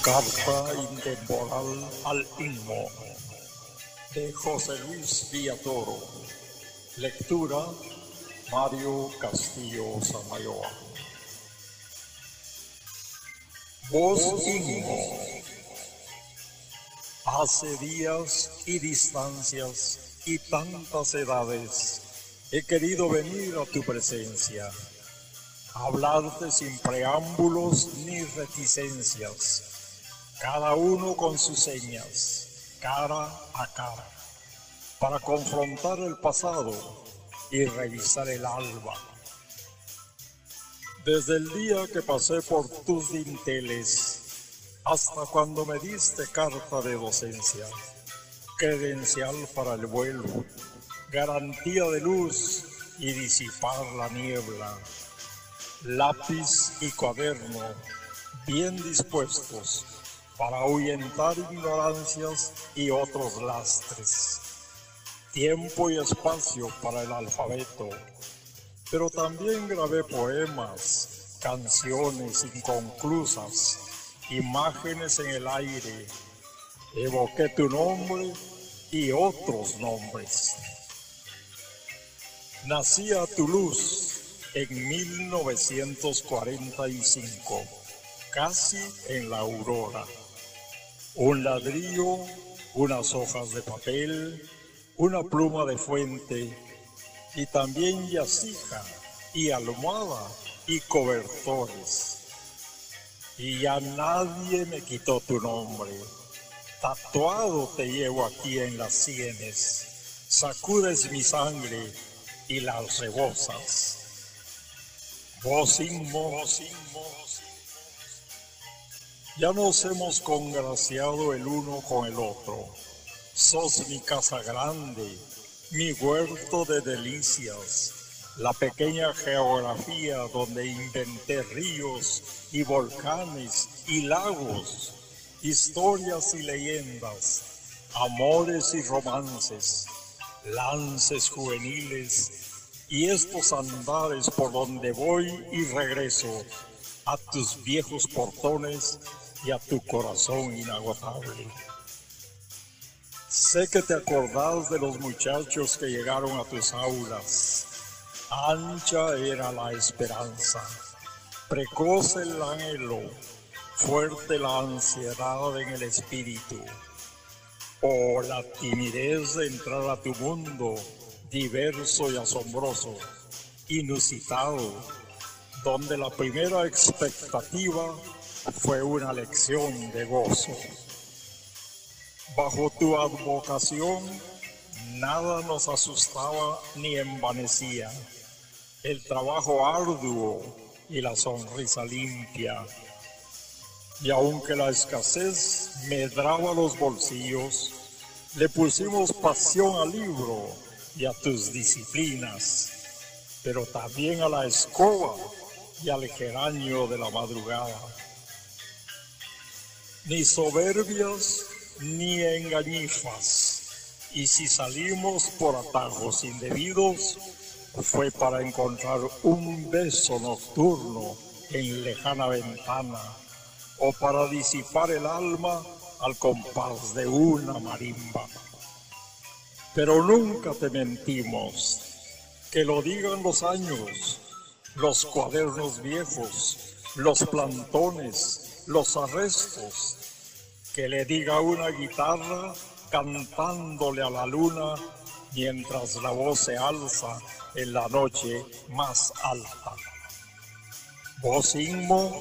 Carta intemporal al Inmo, de José Luis Villatoro. Lectura, Mario Castillo Samayoa. Voz Inmo. Hace días y distancias y tantas edades he querido venir a tu presencia, hablarte sin preámbulos ni reticencias, cada uno con sus señas, cara a cara, para confrontar el pasado y revisar el alba. Desde el día que pasé por tus dinteles hasta cuando me diste carta de docencia, credencial para el vuelo, garantía de luz y disipar la niebla, lápiz y cuaderno bien dispuestos para ahuyentar ignorancias y otros lastres, tiempo y espacio para el alfabeto, pero también grabé poemas, canciones inconclusas, imágenes en el aire, evoqué tu nombre y otros nombres. Nací a tu luz en 1945, casi en la aurora. Un ladrillo, unas hojas de papel, una pluma de fuente y también yacija y almohada y cobertores. Y ya nadie me quitó tu nombre. Tatuado te llevo aquí en las sienes. Sacudes mi sangre y las rebosas. Voz Inmo, ya nos hemos congraciado el uno con el otro. Sos mi casa grande, mi huerto de delicias, la pequeña geografía donde inventé ríos y volcanes y lagos, historias y leyendas, amores y romances, lances juveniles y estos andares por donde voy y regreso a tus viejos portones y a tu corazón inagotable. Sé que te acordás de los muchachos que llegaron a tus aulas. Ancha era la esperanza, precoz el anhelo, fuerte la ansiedad en el espíritu. Oh, la timidez de entrar a tu mundo, diverso y asombroso, inusitado, donde la primera expectativa fue una lección de gozo. Bajo tu advocación, nada nos asustaba ni envanecía. El trabajo arduo y la sonrisa limpia. Y aunque la escasez medraba los bolsillos, le pusimos pasión al libro y a tus disciplinas, pero también a la escoba y al geranio de la madrugada. Ni soberbias ni engañifas, y si salimos por atajos indebidos, fue para encontrar un beso nocturno en lejana ventana, o para disipar el alma al compás de una marimba. Pero nunca te mentimos, que lo digan los años, los cuadernos viejos, los plantones, los arrestos, que le diga una guitarra cantándole a la luna mientras la voz se alza en la noche más alta. Voz Inmo,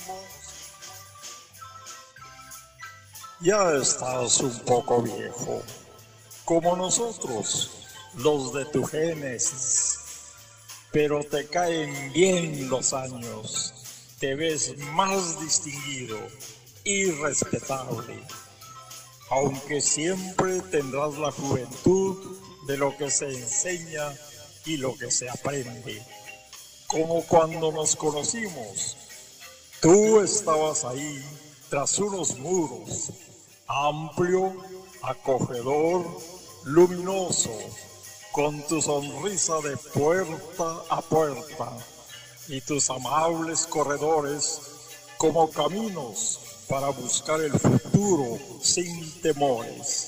ya estás un poco viejo, como nosotros, los de tu génesis, pero te caen bien los años, te ves más distinguido y respetable, aunque siempre tendrás la juventud de lo que se enseña y lo que se aprende, como cuando nos conocimos. Tú estabas ahí tras unos muros, amplio, acogedor, luminoso, con tu sonrisa de puerta a puerta y tus amables corredores como caminos para buscar el futuro sin temores.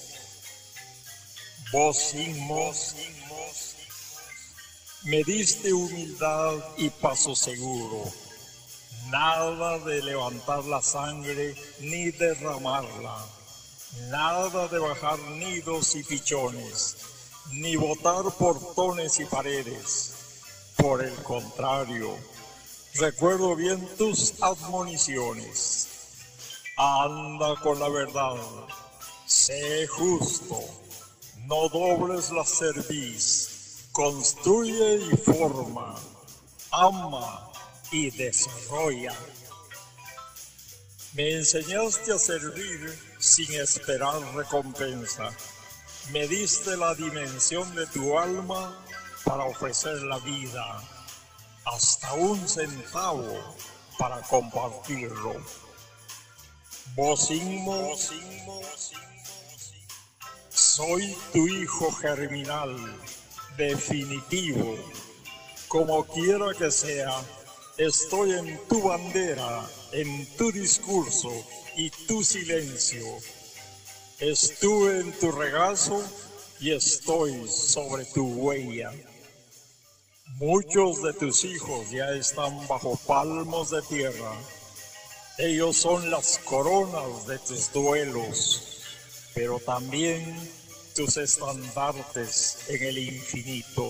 Voz Inmos, me diste humildad y paso seguro. Nada de levantar la sangre ni derramarla. Nada de bajar nidos y pichones, ni botar portones y paredes. Por el contrario, recuerdo bien tus admoniciones. Anda con la verdad, sé justo, no dobles la cerviz, construye y forma, ama y desarrolla. Me enseñaste a servir sin esperar recompensa. Me diste la dimensión de tu alma para ofrecer la vida, hasta un centavo para compartirlo. Voz Inmos, soy tu hijo germinal, definitivo. Como quiera que sea, estoy en tu bandera, en tu discurso y tu silencio. Estuve en tu regazo y estoy sobre tu huella. Muchos de tus hijos ya están bajo palmos de tierra. Ellos son las coronas de tus duelos, pero también tus estandartes en el infinito.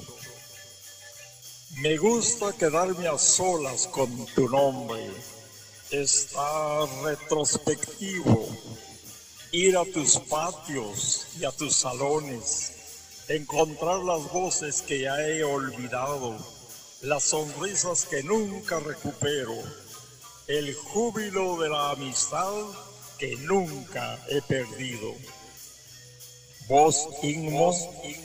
Me gusta quedarme a solas con tu nombre, estar retrospectivo, ir a tus patios y a tus salones, encontrar las voces que ya he olvidado, las sonrisas que nunca recupero, el júbilo de la amistad que nunca he perdido. Voz Inmos,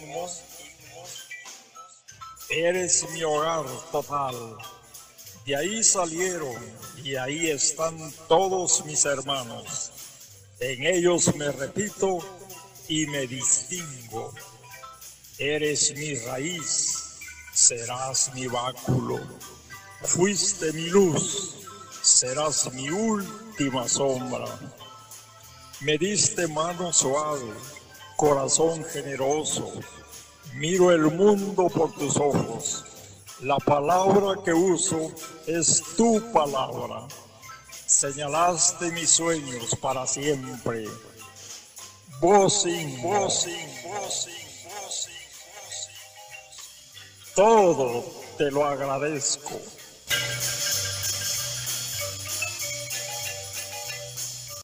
eres mi hogar total. De ahí salieron y ahí están todos mis hermanos. En ellos me repito y me distingo. Eres mi raíz, serás mi báculo. Fuiste mi luz, serás mi última sombra. Me diste mano suave, corazón generoso. Miro el mundo por tus ojos. La palabra que uso es tu palabra. Señalaste mis sueños para siempre. Voz Inmos, todo te lo agradezco.